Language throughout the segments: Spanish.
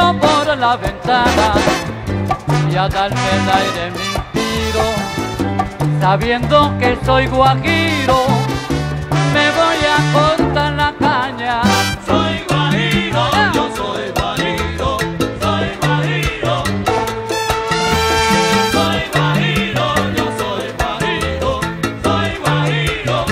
miro por la ventana y a darme el aire me inspiro, sabiendo que soy guajiro, me voy a cortar la caña. Soy guajiro, yo soy guajiro, soy guajiro. Soy guajiro, yo soy guajiro, soy guajiro.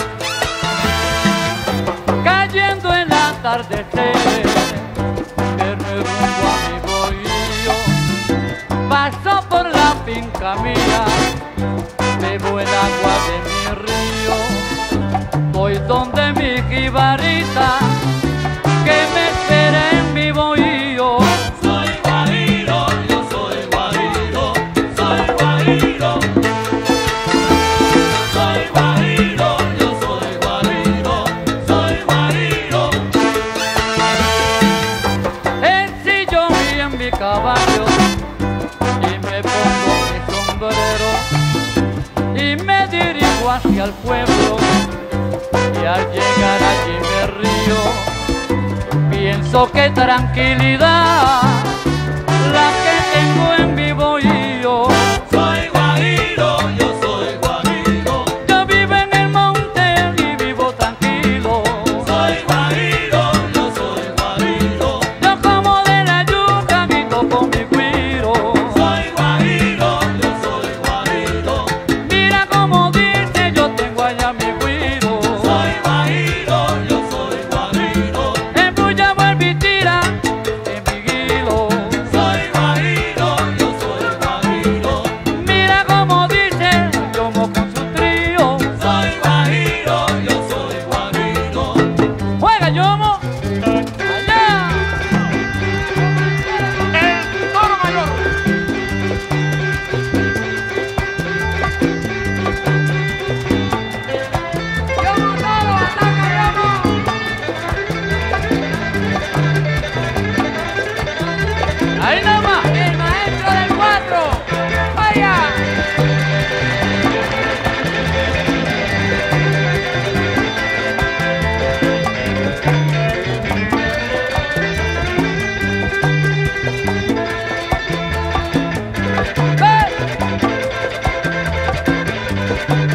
Cayendo el atardecer, verme rumbo a mi bohío, paso por la finca mía, bebo el agua de mi río, voy donde mi jibarita, que me espera en mi bohío. Soy guajiro, yo soy guajiro, soy guajiro. Soy guajiro, yo soy guajiro, soy guajiro. Ensillo bien mi caballo y me pongo mi sombrero y me dirijo hacia el pueblo, y al llegar allí me río, pienso que tranquilidad la que tengo en mi bohío. Soy guajiro, yo soy guajiro. Yo vivo en el monte y vivo tranquilo. Soy guajiro, yo soy guajiro. Yo como de la yuca y toco mi guiro. Soy guajiro, yo soy guajiro. Mira como dice, yo tengo allá mi guiro. Soy guajiro, yo soy guajiro. En bulla vuelve y tira en mi guilo. Soy guajiro, yo soy guajiro. Mira como dice, yo mo con su trío. Soy guajiro, yo soy guajiro. Juega Yomo, allá. El toro mayor. Yomo toro, ataca Yomo. Ahí nada más. El maestro del 4. Vaya. ¡Ve!